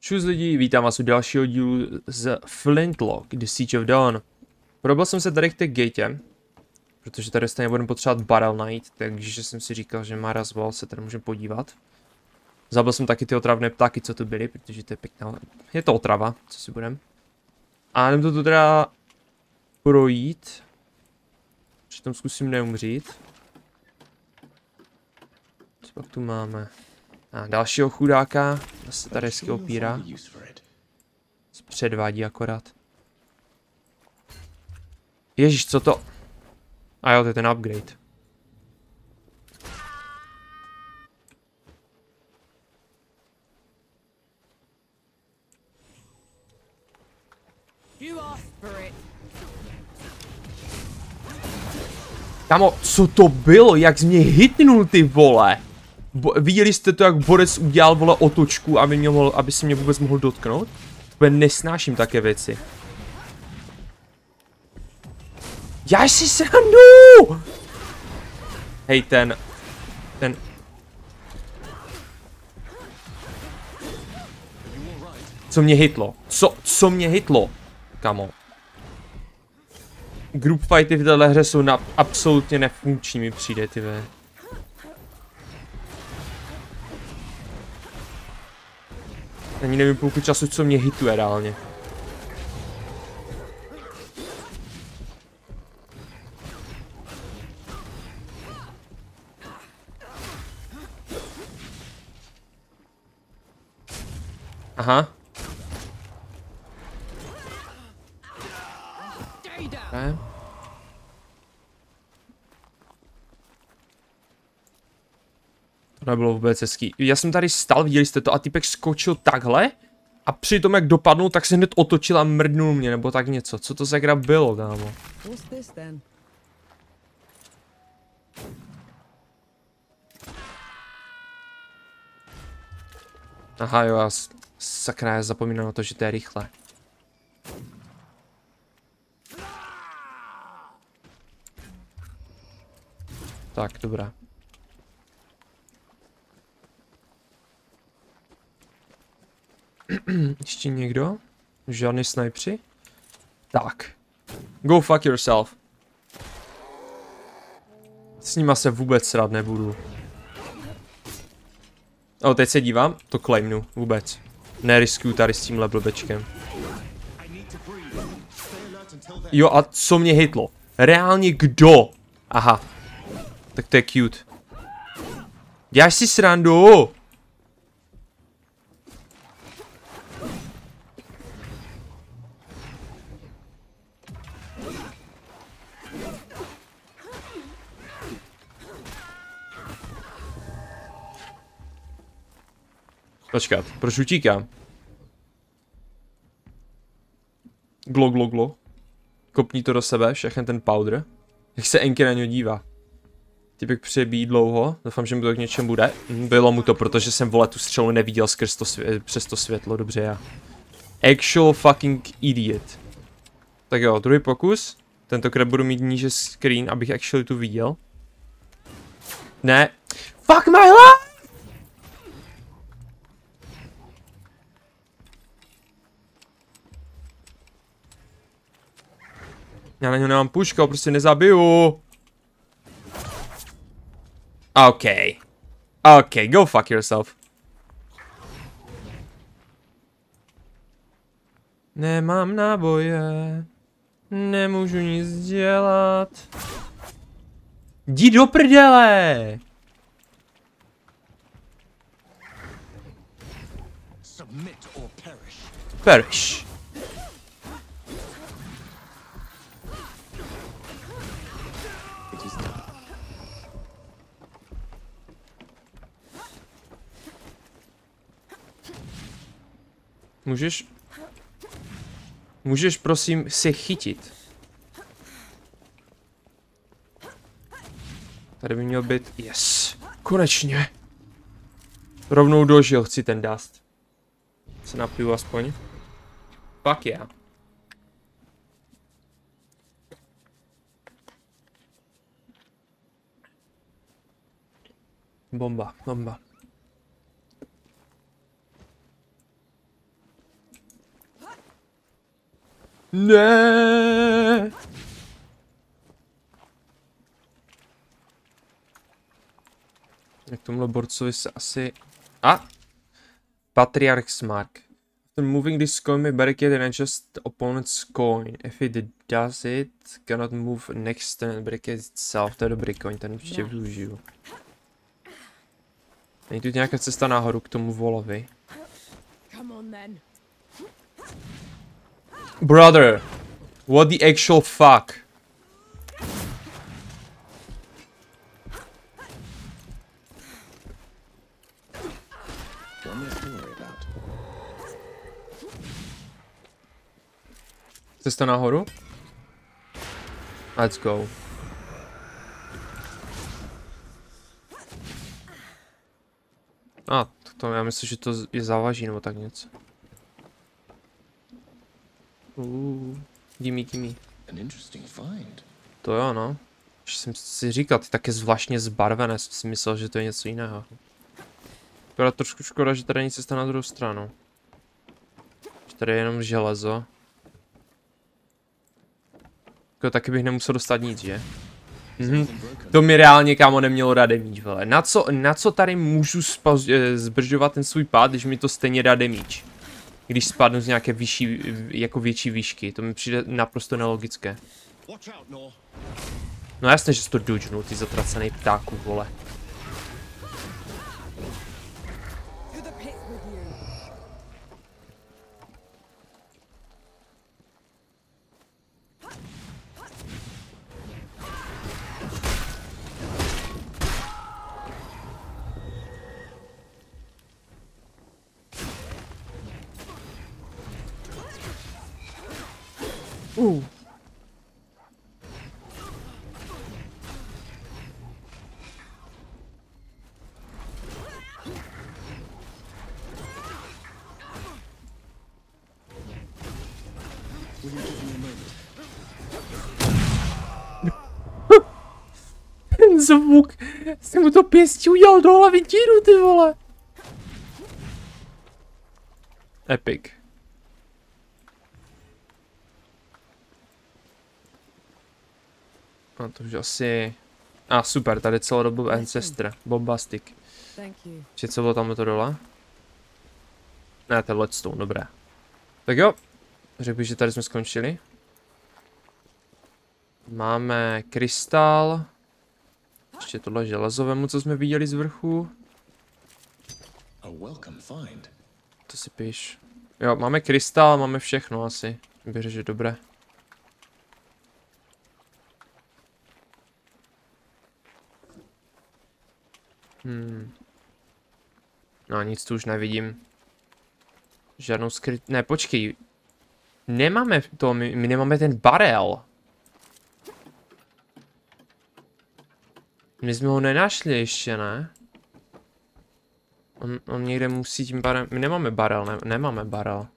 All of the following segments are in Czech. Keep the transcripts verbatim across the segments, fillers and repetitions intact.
Čus lidi, vítám vás u dalšího dílu z Flintlock, The Siege of Dawn. Probil jsem se tady k té gatě, protože tady stejně budeme potřebovat barrel najít, takže jsem si říkal, že má razval, se tady můžeme podívat. Zabil jsem taky ty otravné ptáky, co tu byly, protože to je pěkná, je to otrava, co si budem. A jdem to tu teda projít. Přitom zkusím neumřít. Co pak tu máme? A dalšího chudáka, zase tady hezky opírá. Předvádí akorát. Ježíš, co to? A jo, to je ten upgrade. Kámo, co to bylo? Jak jsi mě hitnul, ty vole? Bo viděli jste to, jak borec udělal, vole, otočku, aby, mě mohl, aby se mě vůbec mohl dotknout? To nesnáším také věci. Já si srandu! Hej, ten... Ten... Co mě hitlo? Co, co mě hitlo? Kamo. Group fighty v téhle hře jsou na absolutně nefunkční, mi přijde, ty ve. Ani nevím půlku času, co mě hituje reálně. Aha. Okay. To nebylo vůbec hezký. Já jsem tady stal, viděli jste to, a typek skočil takhle a při tom, jak dopadnul, tak se hned otočil a mrdnul mě, nebo tak něco. Co to za hra bylo, kámo? Aha, jo, já sakra, já zapomínám na to, že to je rychle. Tak, dobrá. Ještě někdo? Žádný snajpři? Tak. Go fuck yourself. S nima se vůbec srát nebudu. O, teď se dívám, to claimnu, vůbec. Neriskuju tady s tímhle blbečkem. Jo, a co mě hitlo? Reálně kdo? Aha. Tak to je cute. Děláš si srandu? Počkat, proč utíkám? Glo, glo, glo. Kopní to do sebe, všechny ten powder. Jak se Enky na něj dívá. Typek přebíjí dlouho, doufám, že mu to k něčem bude. Bylo mu to, protože jsem, vole, tu střelu neviděl skrz to přes to světlo, dobře já. Actual fucking idiot. Tak jo, druhý pokus. Tentokrát budu mít níže screen, abych actually tu viděl. Ne. Fuck my life! Já na něho nemám pušku, ho prostě nezabiju. OK. OK, go fuck yourself. Nemám náboje. Nemůžu nic dělat. Jdi do prdele! Perish. Můžeš... Můžeš prosím se chytit. Tady by měl být... Yes. Konečně. Rovnou dožil, chci ten dust. Se napiju aspoň. Fuck yeah. Bomba, bomba. Ne. Jak tomuhle borcovi se asi... A! Patriarch's Mark. After moving this coin may barricade and adjust the opponent's coin. If it does it, cannot move next turn and barricade itself. To je dobrý coin, ten určitě využiju. Není tu nějaká cesta nahoru k tomu volovi. Brother! What the actual fuck? Cesta nahoru? Let's go. A, ah, to já myslím, že to je závaží nebo tak něco. Uh, gimme, gimme. To jo, no. Už jsem si říkal, ty také zvláštně zbarvené, jsem si myslel, že to je něco jiného. Akorát trošku škoda, že tady není cesta na druhou stranu. Že tady je jenom železo. Jako taky bych nemusel dostat nic, že? Mhm. To mi reálně, kámo, nemělo damage, vole. Na co, na co tady můžu zbržďovat ten svůj pád, když mi to stejně dá damage? Když spadnu z nějaké vyšší, jako větší výšky, to mi přijde naprosto nelogické. No jasně, že jsi to dodgenul, ty zatracený ptáku, vole. Uh. Ten zvuk, jsem mu to pěstí udělal do hlavy díru, ty vole. Epic. A to už asi... A ah, super, tady celou dobu Ancestor, Bombastic. Či co bylo tam to dole? Ne, to je Leadstone, dobré. Tak jo, řekl bych, že tady jsme skončili. Máme krystal. Ještě tohle železo vemu, co jsme viděli z vrchu. To si píš. Jo, máme krystal, máme všechno asi. Bych řekl, že dobré. Hmm. No nic tu už nevidím. Žádnou skryt... Ne, počkej. Nemáme to, my, my nemáme ten barel. My jsme ho nenašli ještě, ne? On, on někde musí tím barel... My nemáme barel, ne, nemáme barel.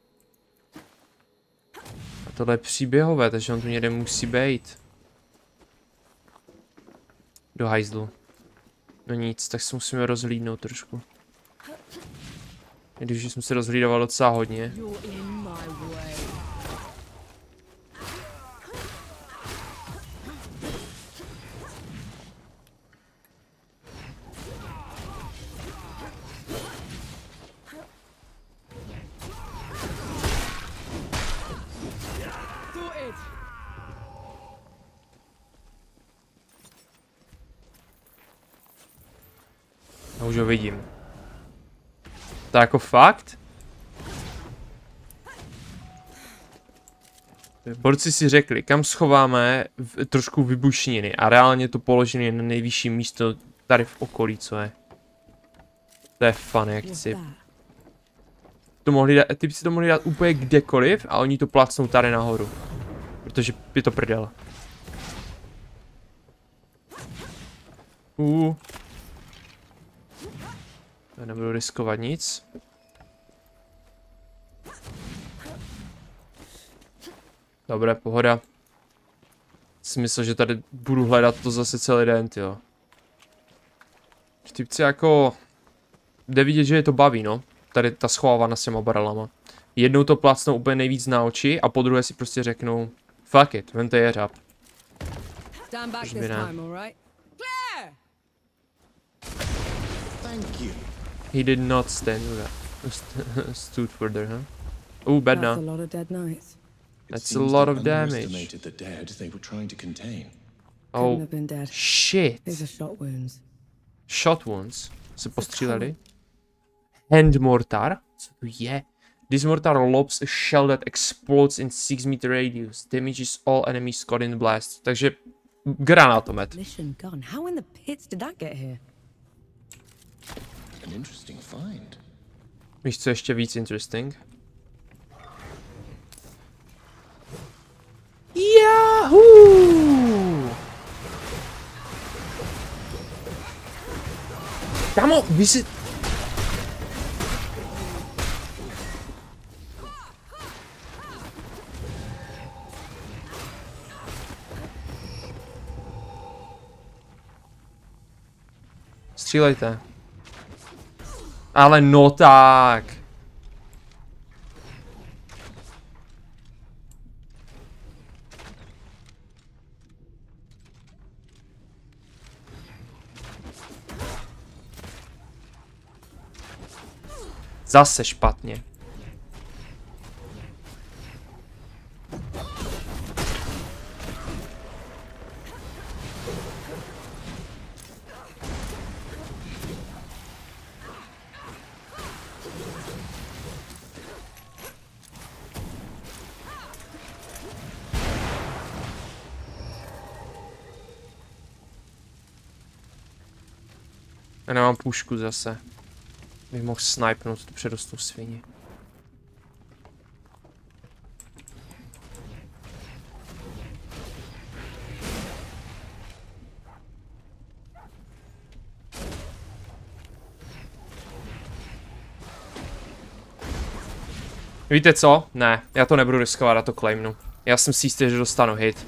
A tohle je příběhové, takže on tu někde musí být. Do hajzlu. No nic, tak se musíme rozhlídnout trošku. Když jsem se rozhlídoval docela hodně. Já už ho vidím. To je jako fakt? Borci si řekli, kam schováme v, trošku vybušniny a reálně to položili na nejvyšší místo tady v okolí, co je. To je fun, jak si. To mohli dát, ty by si to mohli dát úplně kdekoliv a oni to plácnou tady nahoru. Protože je to prdel. Uh. Já nebudu riskovat nic. Dobré, pohoda. Si myslel, že tady budu hledat to zase celý den, jo. Typci jako... Jde vidět, že je to baví, no. Tady ta schovávána s těma barelama. Jednou to plácnou úplně nejvíc na oči a po druhé si prostě řeknou fuck it, vemte jeřáb. Už by ne. He did not stand stood further, huh? Oh, bad now. That's a lot of damage. Oh, shit. Shot wounds. Se postříleli. Hand mortar. Co to je? This mortar lobs a shell that explodes in six meter radius. Damages all enemies caught in the blast. Takže granátomet. How in the pits did that get here? An interesting find. Víš, co ještě víc interesting? Yahoo! Kámo, vy si... Střílejte. Ale no tak. Zase špatně. Já nemám pušku zase. Bych mohl snipnout tu předostou svině. Víte co? Ne, já to nebudu riskovat, já to claimnu. Já jsem si jistý, že dostanu hit.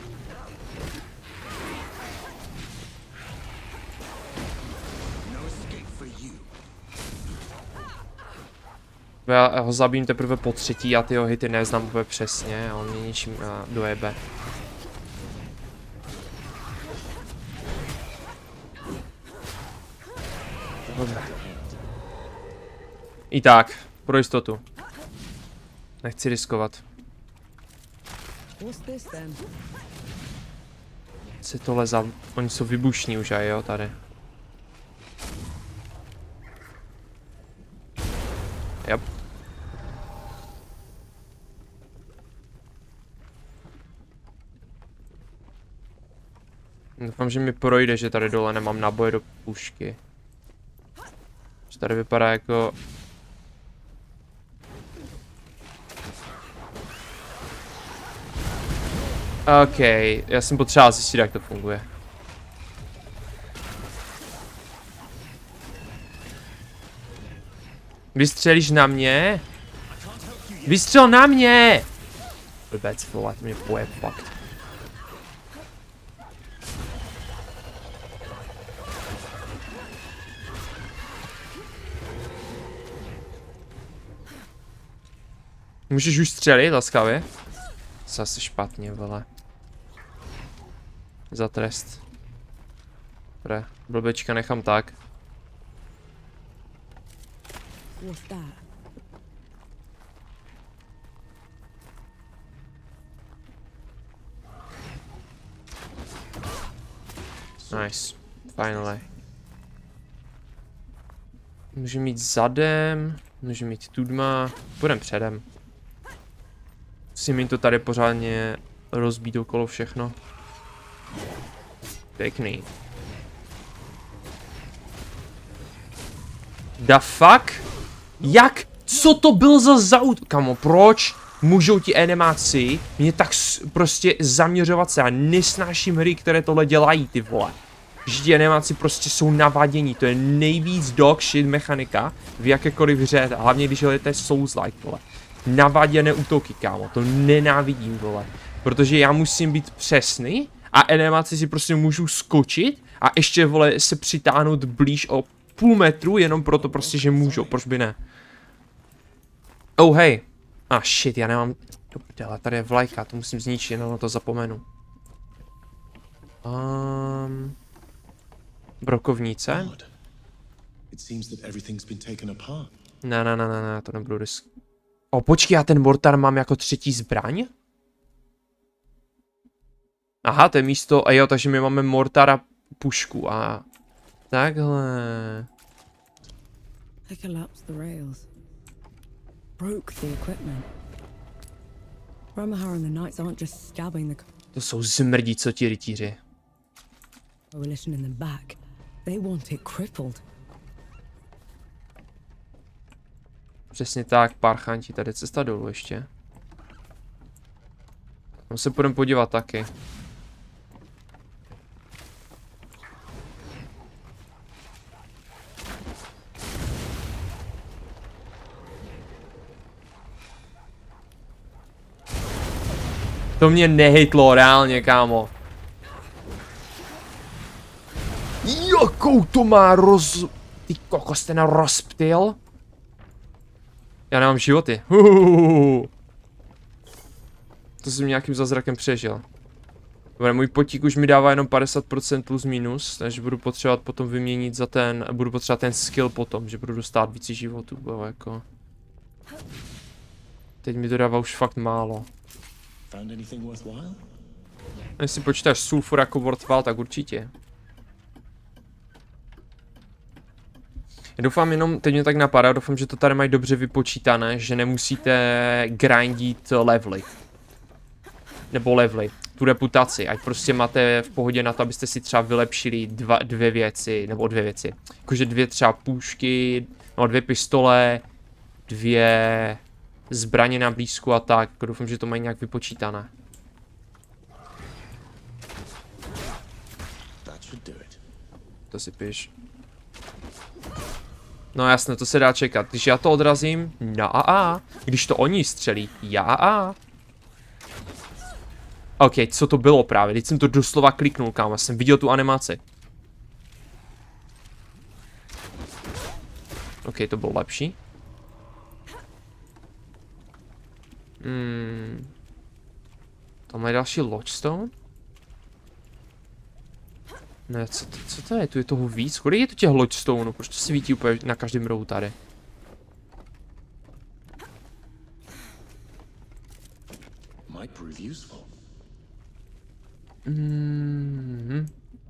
Já ho zabijím teprve po třetí a ty jeho hity neznám úplně přesně a on mě něčím uh, dojebe. Dobře. I tak, pro jistotu. Nechci riskovat. Co je tohle za... Oni jsou vybušní už aj jo, tady. Yep. Doufám, že mi projde, že tady dole nemám náboje do pušky. Že tady vypadá jako... OK, já jsem potřeboval zjistit, jak to funguje. Vystřelíš na mě? Vystřel na mě! Blbec, vole, to mě poje fakt. Můžeš už střelit, laskavě? Zase špatně, vole. Za trest. Dobré, blbečka nechám tak. Nice. Finally. Můžeme mít zadem, můžeme mít tudma. Půjdem předem. Musím jim to tady pořádně rozbít okolo všechno. Pěkný. The fuck? Jak? Co to byl za zaut? Kamo, proč můžou ti enemáci mě tak prostě zaměřovat se? Já nesnáším hry, které tohle dělají, ty vole. Že ti enemáci prostě jsou navadění. To je nejvíc dog shit mechanika v jakékoliv hře. Hlavně když jdete Souls-like, vole. Navaděné útoky, kámo. To nenávidím, vole. Protože já musím být přesný a enemáci si prostě můžou skočit a ještě, vole, se přitáhnout blíž o půl metru jenom proto prostě, že můžou. Proč by ne? Oh, hej. A ah, shit, já nemám... Do prdele, tady je vlajka, to musím zničit, no na to zapomenu. Um... Brokovnice? Ne, ne, ne, ne, ne, to nebudu risk. O, počkej, já ten mortar mám jako třetí zbraň? Aha, to je místo, a jo, takže my máme mortar a pušku a... Takhle... They collapsed the rails. Broke the equipment. Romahar and the Knights aren't just stabbing the To jsou zmrdí, co ti rytíři. coalition in the back. They want it crippled. Přesně tak, parchanti, tady je cesta dolů ještě. Tam se půjdeme podívat taky. To mě nehitlo, reálně, kámo. Jakou to má roz... Ty kokos, ten rozptyl? Já nemám životy. Uhuhu. To jsem nějakým zázrakem přežil. Dobre, můj potík už mi dává jenom padesát procent plus minus, takže budu potřebovat potom vyměnit za ten, budu potřebovat ten skill potom, že budu dostat více životů, bo jako. Teď mi to dává už fakt málo. Jestli počítáš sulfur jako worthwhile, tak určitě. Já doufám jenom, teď mě tak napadá, doufám, že to tady mají dobře vypočítané, že nemusíte grindit levely. Nebo levely, tu reputaci, ať prostě máte v pohodě na to, abyste si třeba vylepšili dva, dvě věci, nebo dvě věci. Jakože dvě třeba půšky, no dvě pistole, dvě zbraně na blízku a tak. Doufám, že to mají nějak vypočítané. To si píš. No jasně, to se dá čekat. Když já to odrazím, na a a. Když to oni střelí, já a a. OK, co to bylo právě? Teď jsem to doslova kliknul, kámo. Jsem viděl tu animaci. OK, to bylo lepší. Hmm. Tam je další lodgestone? Ne, co to, co to je? Tu je toho víc? Kolik je tu těch lodgestoneů? Proč to svítí úplně na každém rohu tady? Mm-hmm.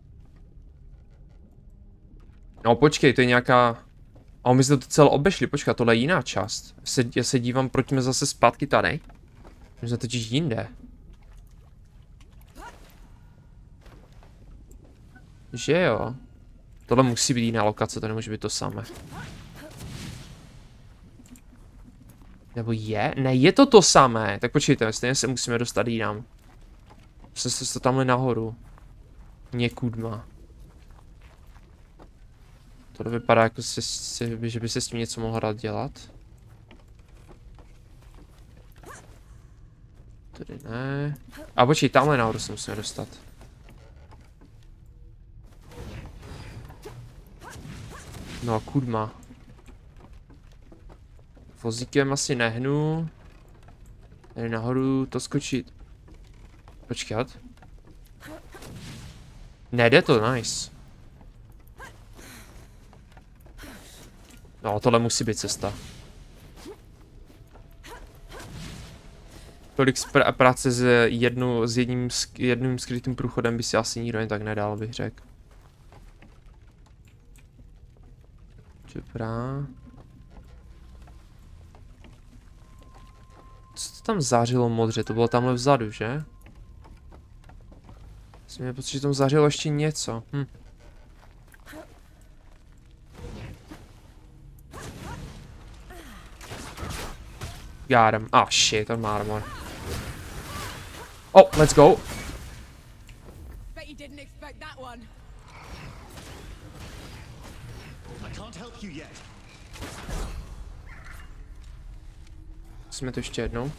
No počkej, to je nějaká... A my jsme to celé obešli, počkej, tohle je jiná část. Se, já se dívám, proč jsme zase zpátky tady. My jsme totiž jinde. Že jo? Tohle musí být jiná lokace, to nemůže být to samé. Nebo je? Ne, je to to samé. Tak počkejte, stejně se musíme dostat jinam. Jsem se tamhle nahoru. Někudma. Tohle vypadá jako, se, se, že by se s tím něco mohlo rád dělat. Tady ne. A počkej, tamhle nahoru se musíme dostat. No, kudma. Vozíkem asi nehnu. Tady nahoru to skočit. Počkat. Nejde to, nice. No, tohle musí být cesta. Tolik pr práce s, jednu, s jedním, jedním skrytým průchodem by si asi nikdo jen tak nedal, bych řekl. Dobrá. Co to tam zářilo modře? To bylo tamhle vzadu, že? Jsem měl pocit, že tam zářilo ještě něco. Hm. Got him. Oh shit, I'm armor. Oh, let's go. Bet you didn't expect that one. I can't help you yet. Jsme to ještě jednou.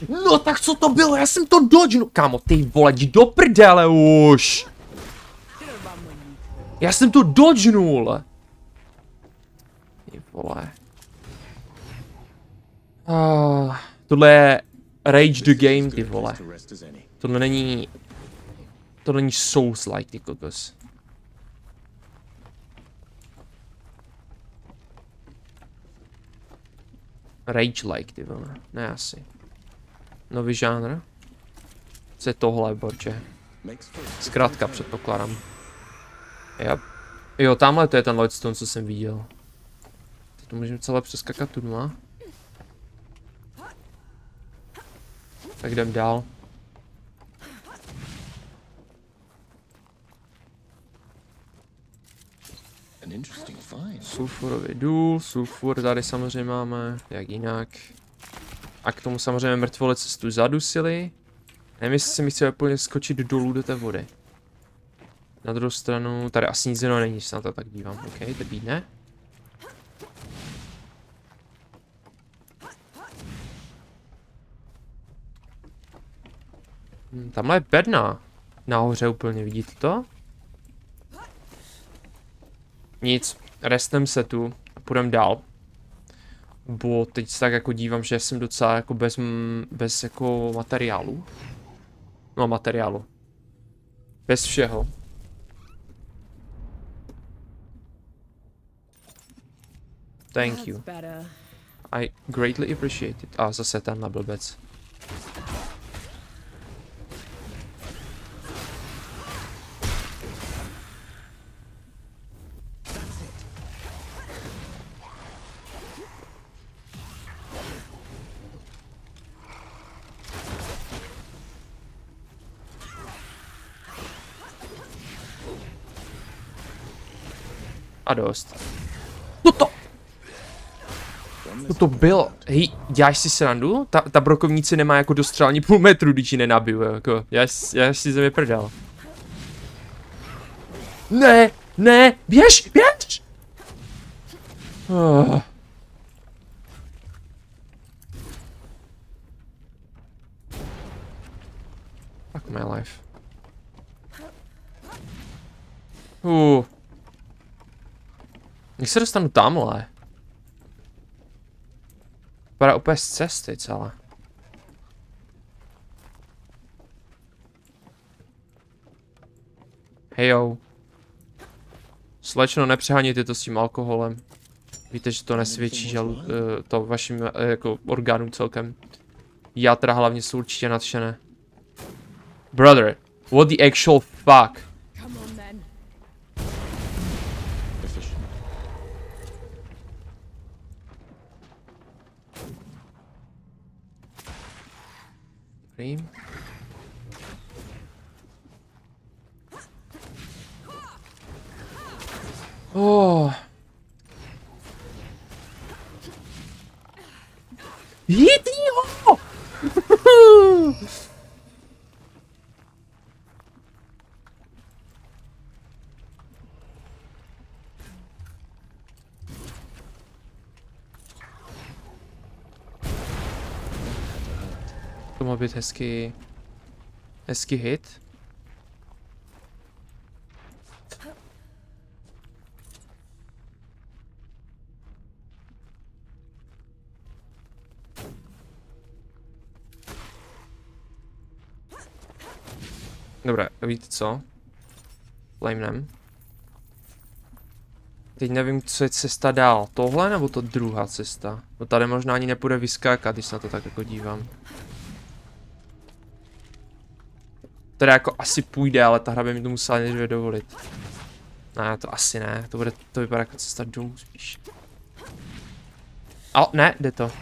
No tak co to bylo? Já jsem to dodžnul. Kámo, ty vole, jdi do prdele už. Já jsem to dodžnul. Ty vole. Ah, tohle je Rage the Game, ty vole. Tohle není... Tohle není Souls-like, ty kokos. Rage-like, ty vole. Ne asi. Nový žánr. Co je tohle, borče? Zkrátka, předpokládám. Jo. Jo, tamhle to je ten Lloydstone, co jsem viděl. Teď to můžeme celé přeskakat tu dma. Tak jdem dál. Sulfurový důl, sulfur tady samozřejmě máme, jak jinak. A k tomu samozřejmě mrtvole cestu zadusili. Nevím, jestli se mi chce úplně skočit dolů do té vody. Na druhou stranu, tady asi nic jiného není, se na to tak dívám. OK, to bídne. Hm, tamhle je bedna. Nahoře úplně, vidíte to? Nic, restnem se tu a půjdem dál. Bo teď se tak jako dívám, že jsem docela jako bez, bez jako materiálu. No materiálu. Bez všeho. Thank you. I greatly appreciate it. A zase tenhle blbec. A dost. No to... No to bylo. Hej, děláš si srandu? Ta, ta brokovnice nemá jako dostřelání půl metru, když ji nenabiju, jako. Já, já si zemi prdel. Ne, ne, běž, běž! Oh. Fuck my life. Uh. Jak se dostanu tamhle? Vypadá úplně z cesty celé. Hejo. Slečno, nepřehánějte to s tím alkoholem. Víte, že to nesvědčí žalu, uh, to vašim uh, jako orgánům celkem. Já teda hlavně jsou určitě nadšené. Brother, what the actual fuck? Dobrý. Oh. Hitni ho! To má být hezký, hezký hit. Dobré, víte co? Flamnem. Teď nevím, co je cesta dál. Tohle nebo to druhá cesta? No tady možná ani nepůjde vyskákat, když se na to tak jako dívám. Teda jako asi půjde, ale ta hra by mi to musela nejdříve dovolit. Ne, to asi ne. To bude, to vypadá jako cesta dolů spíš. Ale ne, jde to.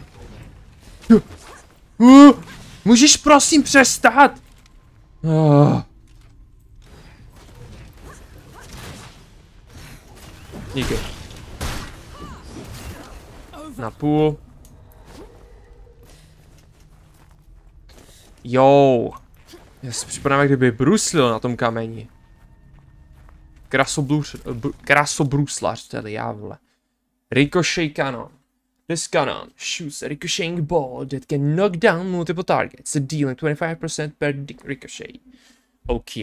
Uh, můžeš prosím přestat? Uh. Díky. Na půl. Jo. Já si připadám, jak kdyby bruslil na tom kameni. Krasobruslař, tedy já vole. Ricochet kanon. This cannon shoots a ricocheting ball that can knock down multiple targets, dealing twenty-five percent per ricochet. OK.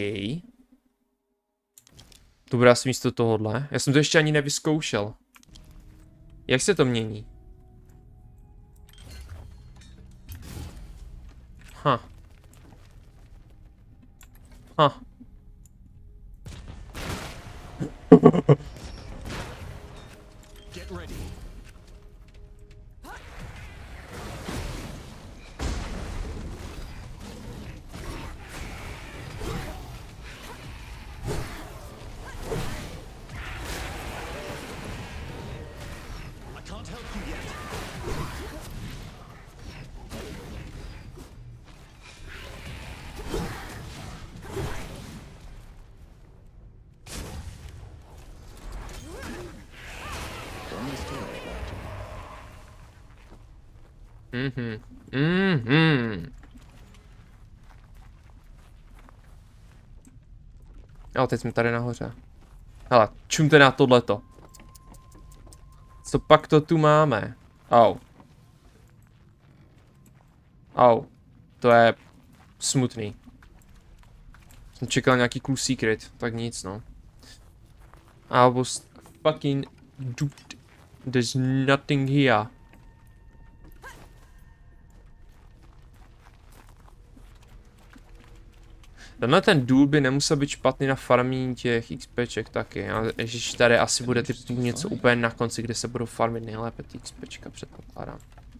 To bude asi místo tohohle. Já jsem to ještě ani nevyzkoušel. Jak se to mění? Ha. Ha. Get ready. I can't help you yet. Mhm. Mhm. Jo, teď jsme tady nahoře. Hele, čumte na tohleto. Co pak to tu máme? Au. Au. To je smutný. Jsem čekal nějaký cool secret, tak nic no. I was fucking duped. There's nothing here. Tenhle ten důl by nemusel být špatný na farmení těch XPček taky. A ježiš, tady asi bude typ něco úplně na konci, kde se budou farmit nejlépe ty XPčka, předpokládám.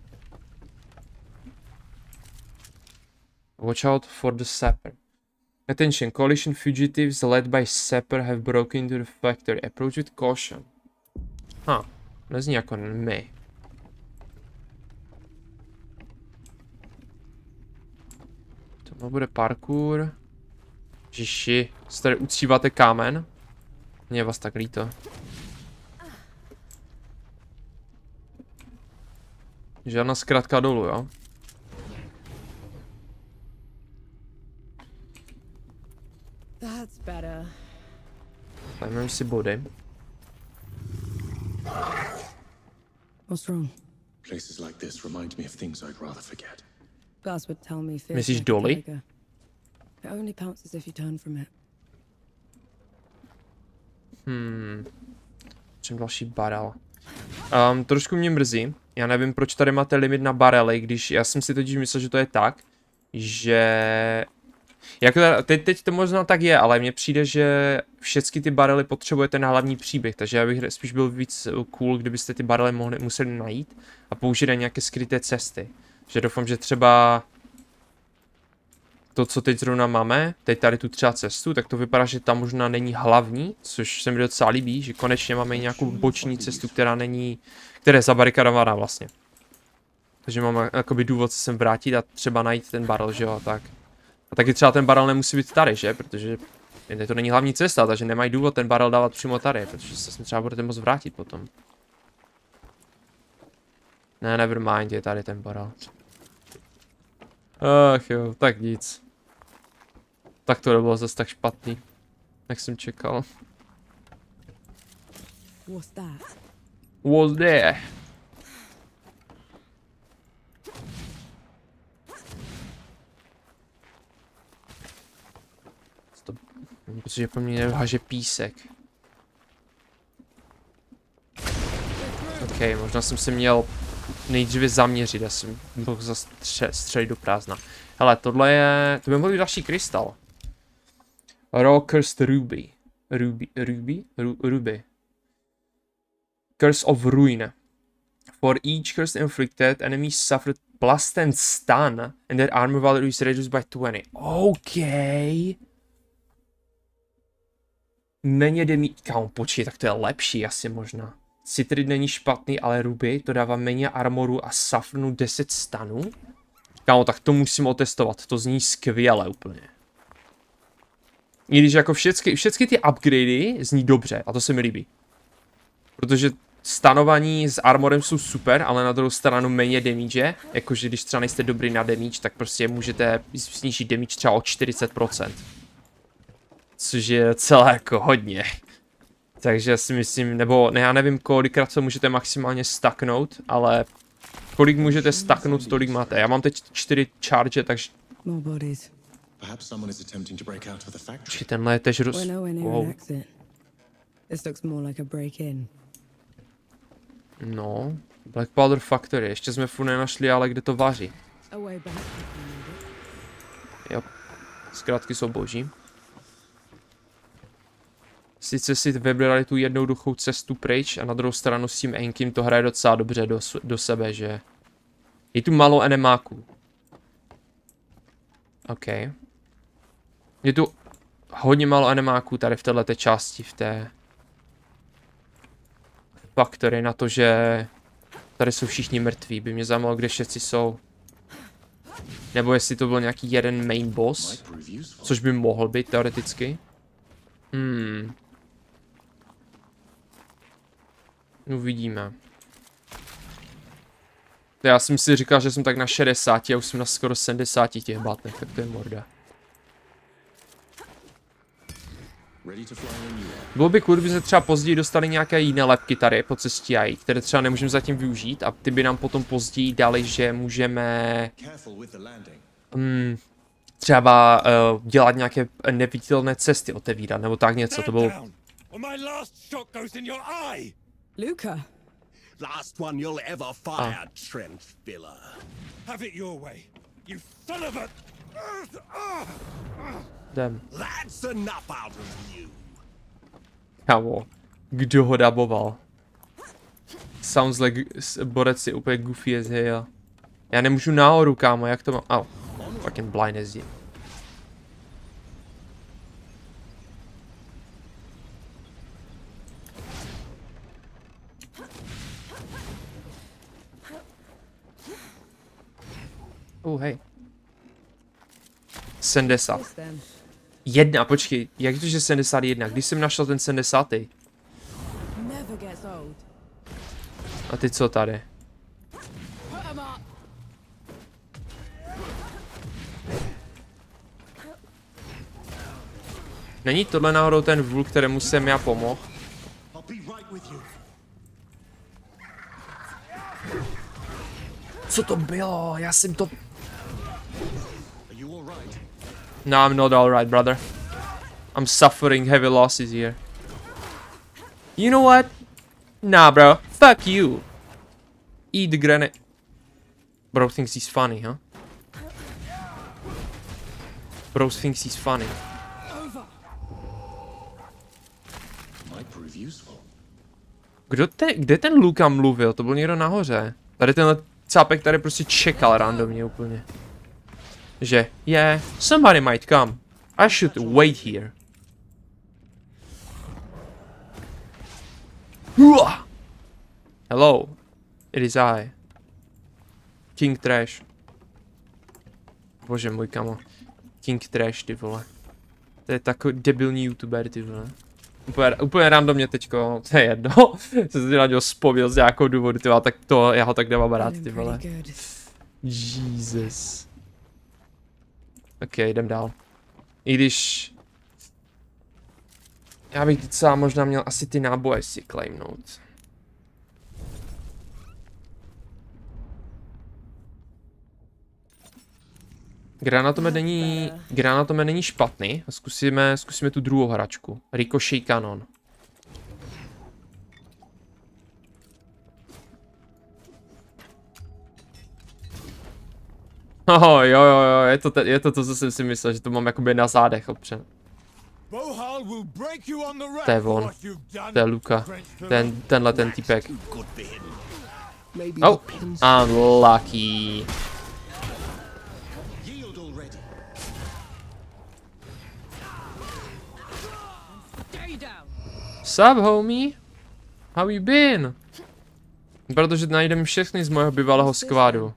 Watch out for the sapper. Attention, coalition fugitives led by sapper have broken into the factory. Approach with caution. Ha, nezní jako my. Tohle bude parkour. Žiši, se tady ucíváte kámen? Mně je vás tak líto. Žádná zkratka dolů, jo? That's better. Zajmeme si body. What's wrong? Places like this remind me of things I'd rather forget. Gus would tell me fear Missus like a Dolly? tiger. It only pounces if you turn from it. Hmm. Čem další barel. Um, trošku mě mrzí. Já nevím, proč tady máte limit na barely, když já jsem si totiž myslel, že to je tak, že... Jako teď, teď to možná tak je, ale mně přijde, že všechny ty barely potřebujete na hlavní příběh, takže já bych spíš byl víc cool, kdybyste ty barely mohli, museli najít a použít na nějaké skryté cesty. Že doufám, že třeba to, co teď zrovna máme, teď tady tu třeba cestu, tak to vypadá, že tam možná není hlavní, což se mi docela líbí, že konečně máme nějakou boční cestu, která není, která je zabarikadovaná vlastně. Takže mám jakoby důvod se sem vrátit a třeba najít ten barrel, že jo, a tak. A taky třeba ten barrel nemusí být tady, že? Protože to není hlavní cesta, takže nemají důvod ten barrel dávat přímo tady, protože se sem třeba budete moct vrátit potom. Ne, never mind, je tady ten barrel. Ach jo, tak nic. Tak to nebylo zase tak špatný, jak jsem čekal. What's that? Was there? To... Protože po mně haže písek. OK, možná jsem se měl nejdříve zaměřit, já jsem mohl zastřelit do prázdna. Hele, tohle je, to by mohl být další krystal. Raw Cursed Ruby. Ruby, Ruby? Ru, Ruby. Curse of Ruin. For each curse inflicted, enemies suffered plus ten stun and their armor value is reduced by twenty. OK. Méně demí... Kámo, počkej, tak to je lepší asi možná. Citrid není špatný, ale Ruby to dává méně armoru a suffernu deset stanů. Kámo, tak to musím otestovat, to zní skvěle úplně. I když jako všechny, všechny ty upgradey zní dobře a to se mi líbí. Protože stanování s armorem jsou super, ale na druhou stranu méně damage, jakože když třeba nejste dobrý na damage, tak prostě můžete snížit damage třeba o čtyřicet procent. Což je celé jako hodně. Takže si myslím, nebo ne, já nevím, kolikrát se můžete maximálně stacknout, ale kolik můžete stacknout, tolik máte. Já mám teď čtyři charge, takže... More bodies. Perhaps someone is attempting to break out of the factory. Či tenhle je tež roz... We're nowhere near Wow. an exit. This looks more like a break-in. No, Black Powder Factory, ještě jsme furt nenašli, ale kde to vaří. A way back if we need it. Jo, zkrátky jsou boží. Sice si vybrali tu jednoduchou cestu pryč a na druhou stranu s tím Enkim to hraje docela dobře do, do sebe, že... Je tu málo enemáků. OK. Je tu hodně málo enemáků tady v této části, v té... Faktory na to, že... Tady jsou všichni mrtví, by mě zajímalo, kde všetci jsou. Nebo jestli to byl nějaký jeden main boss, což by mohl být teoreticky. Hmm. Uvidíme. Já jsem si říkal, že jsem tak na šedesáti a už jsem na skoro sedmdesáti těch batnech, tak to je morda. Bylo by cool, kdyby se třeba později dostali nějaké jiné lepky tady po cestě A I, které třeba nemůžeme zatím využít a ty by nám potom později dali, že můžeme um, třeba uh, dělat nějaké neviditelné cesty otevírat, nebo tak něco, to bylo... Luca! Last one you'll ever fire, Trent Filler. Have it your way, you son of a... Jdem. That's enough out of you. Kámo, kdo ho daboval? Sounds like borec je úplně goofy as hell. Já nemůžu nahoru, kámo, jak to mám? Au, fucking blind as you. Oh, hej. sedmdesát. This then. Jedna, počkej, jak to, že sedmdesát jedna? Když jsem našel ten sedmdesátý? Never gets old. A ty co tady? Put 'em up! Není tohle náhodou ten vůl, kterému jsem já pomohl? I'll be right with you. Co to bylo? Já jsem to... Are you all right? No, I'm not alright, brother. I'm suffering heavy losses here. You know what? Nah, bro. Fuck you. Eat the grenade. Bro thinks he's funny, huh? Bro thinks he's funny. Might prove useful. Kdo te, kde ten Luka mluvil? To byl někdo nahoře. Tady tenhle cápek tady prostě čekal randomně úplně. Že, yeah, somebody might come. I should wait here. Hello. It is I. King Trash. Bože můj, kamo. King Trash, ty vole. To je takový debilní youtuber, ty vole. Úplně, úplně randomně teďko, to je jedno. Jsem si na něho vzpomněl z nějakou důvodu, ty vole, tak to, já ho tak nemám rád, ty vole. Jesus. Ok, jdem dál. I když... Já bych docela možná měl asi ty náboje si claimnout. Granatomet není, granatomet není špatný. Zkusíme, zkusíme tu druhou hračku. Ricochet Cannon. Oh, jo, jo, jo, je to, te, je to to, co jsem si myslel, že to mám jakoby na zádech opřen. To je on. To je Luka. Ten, tenhle ten týpek. Oh, unlucky. Sup, homie? How you been? Protože najdeme všechny z mého bývalého skvádu.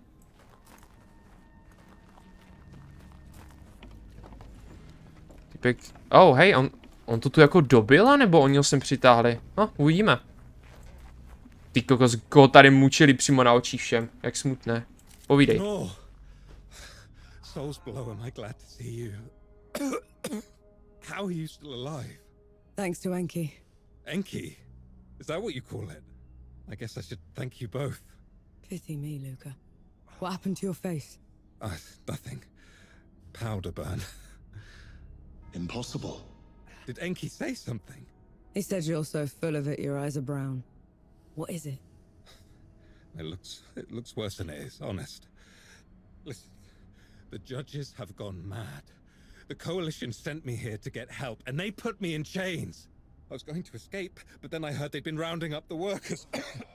Typek... Oh, hej, on, on to tu jako dobil, nebo oni ho sem přitáhli? No, uvidíme. Ty kokos, koho tady mučili přímo na očích všem. Jak smutné. Povídej. No. Soul's below, am I glad to see you. How are you still alive? Thanks to Enki. Enki? Is that what you call it? I guess I should thank you both. Pity me, Luca. What happened to your face? Uh, nothing. Powder burn. Impossible. Did Enki say something? He said you're so full of it, your eyes are brown. What is it? It looks it looks worse than it is, honest. Listen, the judges have gone mad. The Coalition sent me here to get help, and they put me in chains. I was going to escape, but then I heard they'd been rounding up the workers.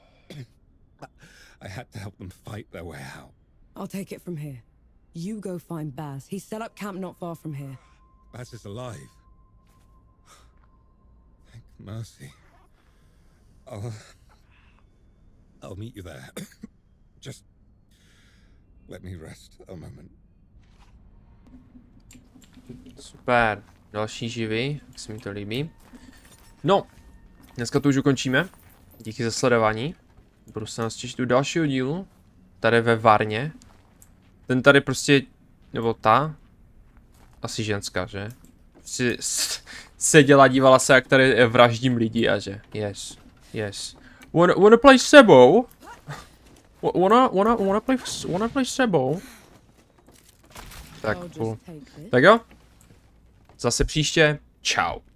I had to help them fight their way out. I'll take it from here. You go find Baz. He set up camp not far from here. Baz is alive. Thank mercy. I'll... I'll meet you there. Just... let me rest a moment. Super. Další živý, jak se mi to líbí. No, dneska to už ukončíme. Díky za sledování. Budu se nás těšit u dalšího dílu. Tady ve Varně. Ten tady prostě, nebo ta, asi ženská, že? Si seděla, dívala se, jak tady vraždím lidi a že, yes, yes. Wanna, wanna play Sebo? Wanna, wanna, wanna play, wanna play Sebo? Tak, cool. Tak jo. Zase příště. Čau.